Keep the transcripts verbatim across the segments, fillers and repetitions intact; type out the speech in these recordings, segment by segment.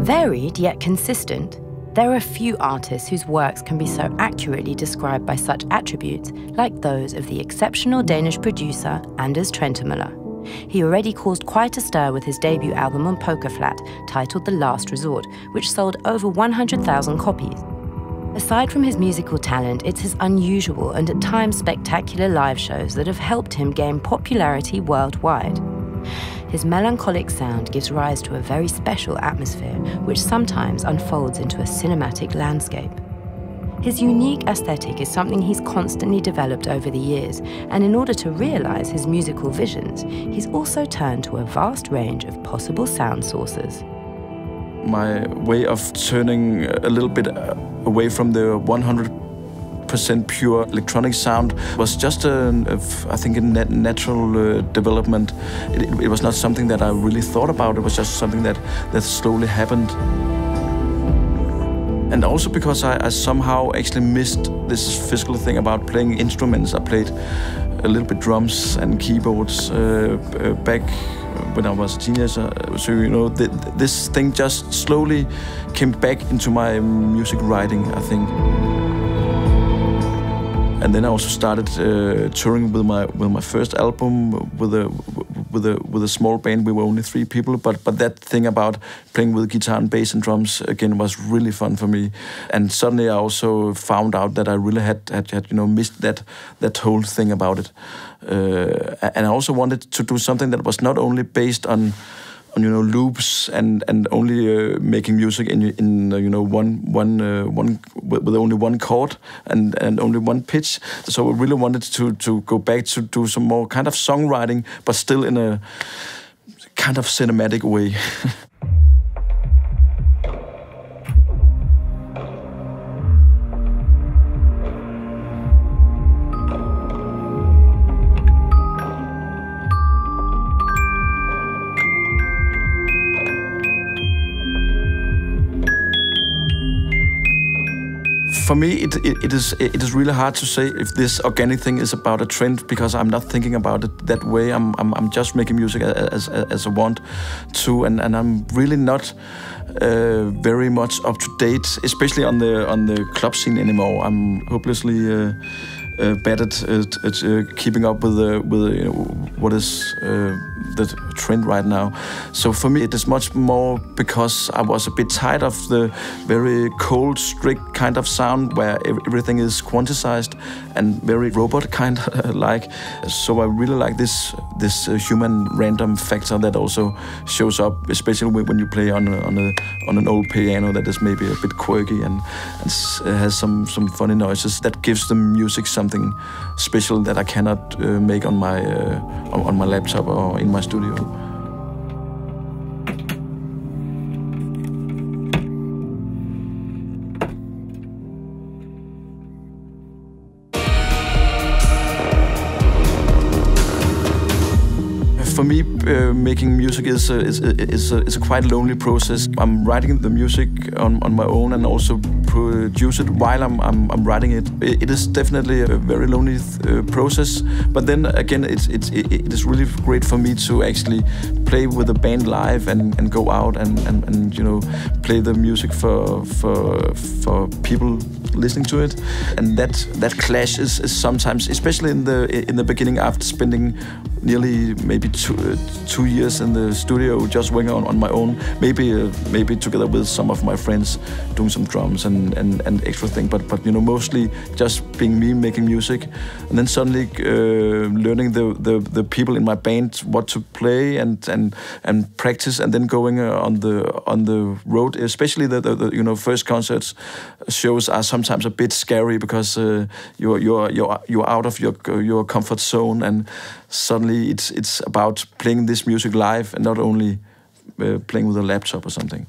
Varied yet consistent, there are few artists whose works can be so accurately described by such attributes like those of the exceptional Danish producer Anders Trentemøller. He already caused quite a stir with his debut album on Poker Flat, titled The Last Resort, which sold over one hundred thousand copies. Aside from his musical talent, it's his unusual and at times spectacular live shows that have helped him gain popularity worldwide. His melancholic sound gives rise to a very special atmosphere, which sometimes unfolds into a cinematic landscape. His unique aesthetic is something he's constantly developed over the years, and in order to realize his musical visions, he's also turned to a vast range of possible sound sources. My way of turning a little bit away from the one hundred percent pure electronic sound was just, a, a, I think, a nat natural uh, development. It, it was not something that I really thought about. It was just something that, that slowly happened. And also because I, I somehow actually missed this physical thing about playing instruments. I played a little bit drums and keyboards uh, uh, back when I was a teenager. So, you know, th this thing just slowly came back into my music writing, I think. And then I also started uh, touring with my with my first album with a with a with a small band. We were only three people, but but that thing about playing with guitar and bass and drums again was really fun for me. And suddenly I also found out that I really had had, had you know missed that that whole thing about it. Uh, and I also wanted to do something that was not only based on. on you know loops and and only uh, making music in in uh, you know one one uh, one with only one chord and and only one pitch. So I really wanted to to go back to do some more kind of songwriting, but still in a kind of cinematic way. For me, it, it, it is it is really hard to say if this organic thing is about a trend, because I'm not thinking about it that way. I'm I'm, I'm just making music as, as as I want to, and, and I'm really not uh, very much up to date, especially on the on the club scene anymore. I'm hopelessly uh, uh, bad at, at, at uh, keeping up with uh, with uh, you know, what is uh, the trend right now. So for me, it is much more because I was a bit tired of the very cold, strict kind of sound where everything is quantized and very robot kind of like. So I really like this this uh, human random factor that also shows up, especially when you play on a, on a on an old piano that is maybe a bit quirky and, and has some some funny noises. That gives the music something special that I cannot uh, make on my uh, on my laptop or in my studio. For me, uh, making music is a, is, a, is, a, is a quite lonely process. I'm writing the music on, on my own and also produce it while I'm, I'm, I'm writing it. It, it is definitely a very lonely uh, process, but then again, it's, it's, it, it is really great for me to actually play with a band live and, and go out and, and, and you know play the music for, for, for people listening to it. And that, that clash is, is sometimes, especially in the, in the beginning after spending nearly maybe two, uh, two years in the studio just working on, on my own, maybe uh, maybe together with some of my friends doing some drums and, and, and extra thing, but but you know mostly just being me making music, and then suddenly uh, learning the, the the people in my band what to play and and and practice, and then going uh, on the on the road, especially the, the, the you know first concerts shows are sometimes a bit scary because uh, you're you're you're you're out of your your comfort zone, and suddenly it's it's about playing this music live and not only uh, playing with a laptop or something.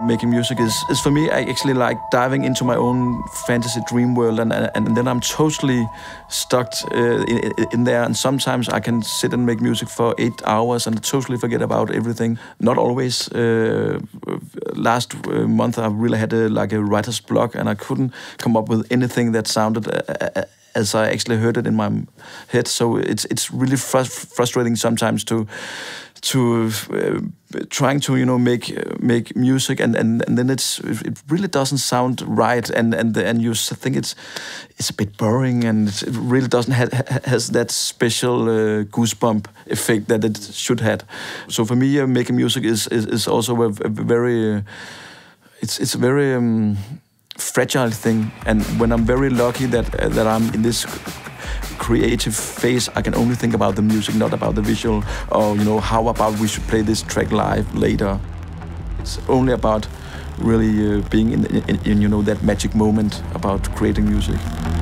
making music is, is for me, I actually like diving into my own fantasy dream world, and, and, and then I'm totally stuck uh, in, in there. And sometimes I can sit and make music for eight hours and totally forget about everything. Not always. Uh, last uh, month I really had a, like a writer's block, and I couldn't come up with anything that sounded uh, as I actually heard it in my head. So it's it's really frust- frustrating sometimes to to uh, trying to you know make uh, make music, and, and, and then it's it really doesn't sound right, and and and you think it's it's a bit boring, and it really doesn't have has that special uh, goosebump effect that it should have. So for me, uh, making music is is, is also a, a very uh, it's it's a very um, fragile thing, and when I'm very lucky that uh, that I'm in this creative phase, I can only think about the music, not about the visual, or you know how about we should play this track live later. It's only about really uh, being in, in, in you know that magic moment about creating music.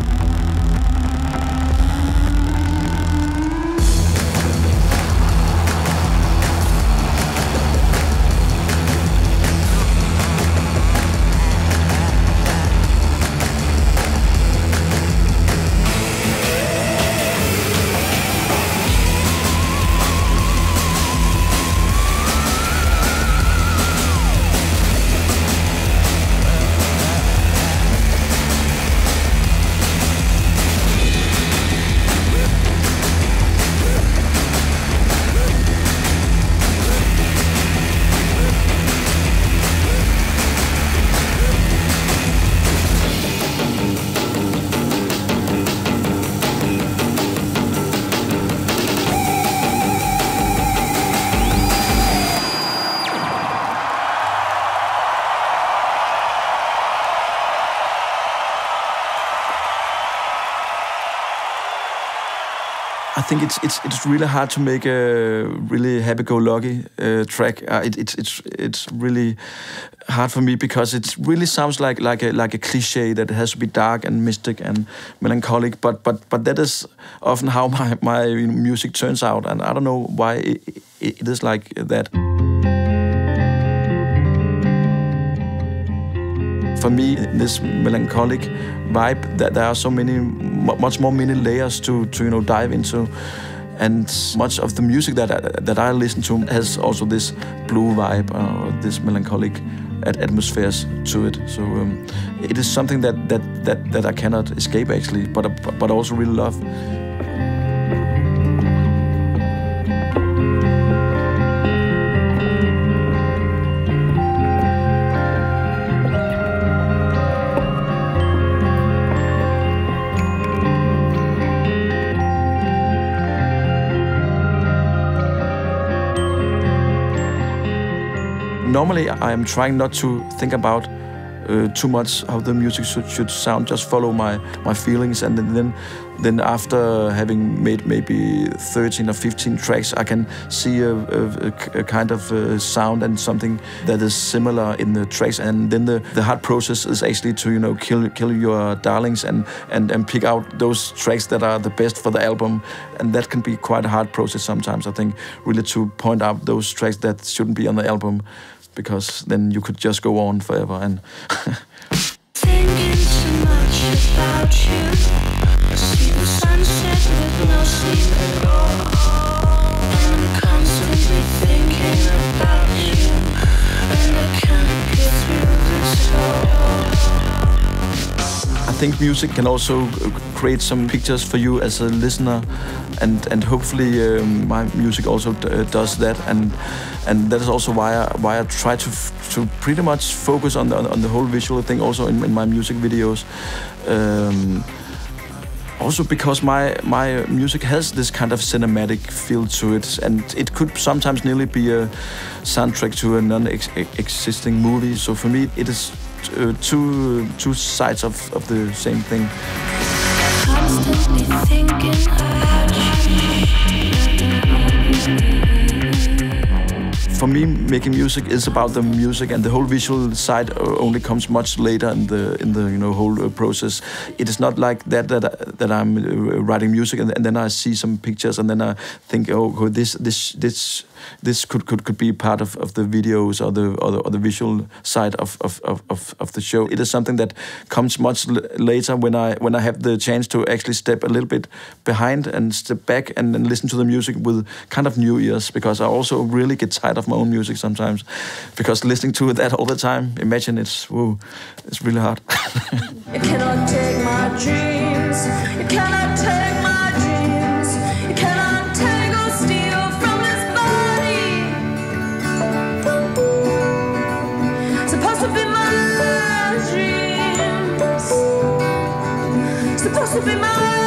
I think it's it's it's really hard to make a really happy-go-lucky uh, track. Uh, it, it's it's it's really hard for me because it really sounds like like a like a cliche that it has to be dark and mystic and melancholic. But but but that is often how my my music turns out, and I don't know why it, it is like that. For me, this melancholic vibe, that there are so many, much more many layers to, to you know dive into, and much of the music that I, that I listen to has also this blue vibe, or uh, this melancholic atmospheres to it. So um, it is something that, that that that I cannot escape actually, but but I also really love. Normally, I am trying not to think about uh, too much how the music should, should sound. Just follow my, my feelings, and then then after having made maybe thirteen or fifteen tracks, I can see a, a, a kind of uh, sound and something that is similar in the tracks. And then the, the hard process is actually to you know kill kill your darlings and, and and pick out those tracks that are the best for the album. And that can be quite a hard process sometimes, I think, really to point out those tracks that shouldn't be on the album, because then you could just go on forever. And thinking too much about you. I see the sunset with no sleep at all, and I'm constantly thinking about you, and I can't get through this all. I think music can also create some pictures for you as a listener, and and hopefully um, my music also d- uh, does that, and and that is also why I, why I try to f- to pretty much focus on the on the whole visual thing also in, in my music videos. Um, also because my my music has this kind of cinematic feel to it, and it could sometimes nearly be a soundtrack to a non-existing movie. So for me, it is uh, two two sides of, of the same thing. Constantly thinking about you. For me, making music is about the music, and the whole visual side only comes much later in the in the you know whole process. It is not like that that that I'm writing music and, and then I see some pictures and then I think, oh, this this this this could could, could be part of, of the videos or the or the, or the visual side of, of, of, of the show. It is something that comes much later when I when I have the chance to actually step a little bit behind and step back and, and listen to the music with kind of new ears, because I also really get tired of my own music sometimes, because listening to that all the time, imagine it's whoa, it's really hard. You cannot take my dreams. You cannot take my dreams. You cannot take or steal from this body. Supposed to be my dreams. Supposed to be my